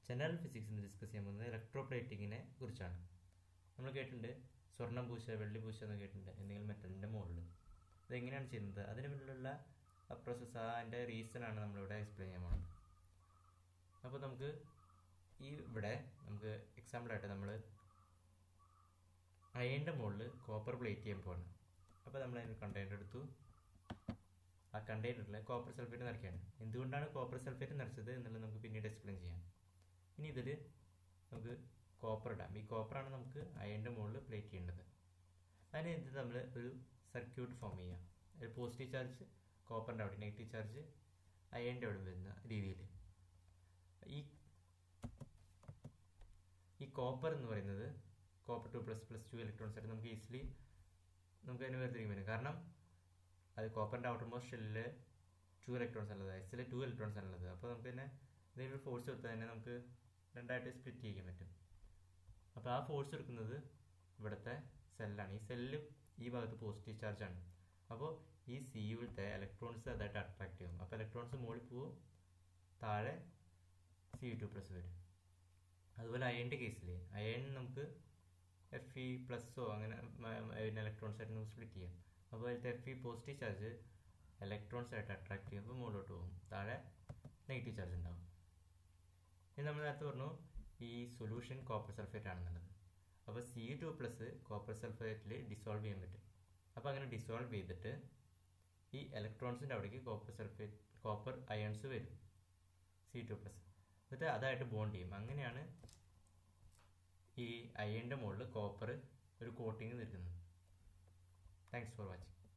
General physics എന്ന് discuss ചെയ്യാൻ പോകുന്നത് ഇലക്ട്രോപ്ലേറ്റിങ്ങിനെ കുറിച്ചാണ്. നമ്മൾ കേട്ടിട്ടുണ്ട് സ്വർണ്ണം പൂശ വെള്ളി പൂശ എന്ന് കേട്ടിട്ടുണ്ട് എന്തെങ്കിലും മെറ്റലിൻ്റെ മുകളിൽ. ഇതെങ്ങനെയാണ് ചെയ്യുന്നത്, അതിന് മുന്നിലുള്ള പ്രോസസ്സ്, അതിൻ്റെ റീസണാണ് നമ്മളിവിടെ എക്സ്പ്ലെയിൻ ചെയ്യാൻ പോകുന്നത്. അപ്പോൾ നമുക്ക് ഇവിടെ നമുക്ക് എക്സാമ്പിളായിട്ട് നമ്മൾ അയണിൻ്റെ മുകളിൽ കോപ്പർ പ്ലേറ്റ് ചെയ്യാൻ പോവാണ്. അപ്പോൾ നമ്മൾ അതിന് കണ്ടെയ്നർ എടുത്തു, ആ കണ്ടെയ്നറിൽ കോപ്പർ സൾഫേറ്റ് നിറയ്ക്കുകയാണ്. എന്തുകൊണ്ടാണ് കോപ്പർ സൾഫേറ്റ് നിറച്ചത് എന്നുള്ളത് നമുക്ക് പിന്നീട് എക്സ്പ്ലെയിൻ ചെയ്യാം. ഇനി ഇതിൽ നമുക്ക് കോപ്പർ ഇടാം. ഈ കോപ്പറാണ് നമുക്ക് അയണിൻ്റെ മുകളിൽ പ്ലേറ്റ് ചെയ്യേണ്ടത്. അതിന് ഇത് നമ്മൾ ഒരു സർക്യൂട്ട് ഫോം ചെയ്യാം. ഒരു പോസിറ്റീവ് ചാർജ് കോപ്പറിൻ്റെ അവിടെ, നെഗറ്റീവ് ചാർജ് അയണിൻ്റെ അവിടെ വരുന്ന രീതിയിൽ. ഈ കോപ്പർ എന്ന് പറയുന്നത് കോപ്പർ 2++2 ഇലക്ട്രോൺസ് ആയിട്ട് നമുക്ക് ഈസിലി നമുക്ക് അതിന് വേർതിരിക്കാൻ പറ്റും. കാരണം അത് കോപ്പറിൻ്റെ ഔട്ടർ മോസ്റ്റ് ഷെല്ലിൽ 2 ഇലക്ട്രോൺസ് ഉള്ളത്, എസിൽ 2 ഇലക്ട്രോൺസ് ആണുള്ളത്. അപ്പോൾ നമുക്ക് തന്നെ എന്തെങ്കിലും ഫോഴ്സ് കൊടുത്താൽ തന്നെ നമുക്ക് രണ്ടായിട്ട് സ്പ്ലിറ്റ് ചെയ്യാൻ പറ്റും. അപ്പോൾ ആ ഫോഴ്സ് എടുക്കുന്നത് ഇവിടുത്തെ സെല്ലാണ്. ഈ സെല്ല് ഈ ഭാഗത്ത് പോസിറ്റീവ് ചാർജാണ്. അപ്പോൾ ഈ സിയുവിലത്തെ ഇലക്ട്രോൺസ് അതായിട്ട് അട്രാക്ട് ചെയ്യും. അപ്പോൾ ഇലക്ട്രോൺസ് മുകളിൽ പോവും, താഴെ Cu2+ വരും. അതുപോലെ അയണിൻ്റെ കേസിൽ അയൺ നമുക്ക് Fe+ഓ അങ്ങനെ ഇലക്ട്രോൺസ് ആയിട്ട് നമുക്ക് സ്പ്ലിറ്റ് ചെയ്യാം. അപ്പോൾ അതിലത്തെ Fe പോസിറ്റീവ് ചാർജ് ഇലക്ട്രോൺസ് ആയിട്ട് അട്രാക്ട് ചെയ്യുമ്പോൾ മുകളിലോട്ട് പോകും, താഴെ നെഗറ്റീവ് ചാർജ് ഉണ്ടാവും. ഇനി നമ്മൾ നേരത്തെ പറഞ്ഞു ഈ സൊല്യൂഷൻ കോപ്പർ സൾഫേറ്റ് ആണെന്നുള്ളത്. അപ്പോൾ Cu2+ കോപ്പർ സൾഫേറ്റിൽ ഡിസോൾവ് ചെയ്യാൻ പറ്റും. അപ്പോൾ അങ്ങനെ ഡിസോൾവ് ചെയ്തിട്ട് ഈ ഇലക്ട്രോൺസിൻ്റെ അവിടേക്ക് കോപ്പർ അയൺസ് വരും, Cu2+. എന്നിട്ട് അതായിട്ട് ബോണ്ട് ചെയ്യും. അങ്ങനെയാണ് ഈ അയണിൻ്റെ മുകളിൽ കോപ്പർ ഒരു കോട്ടിങ് നിൽക്കുന്നത്. Thanks for watching.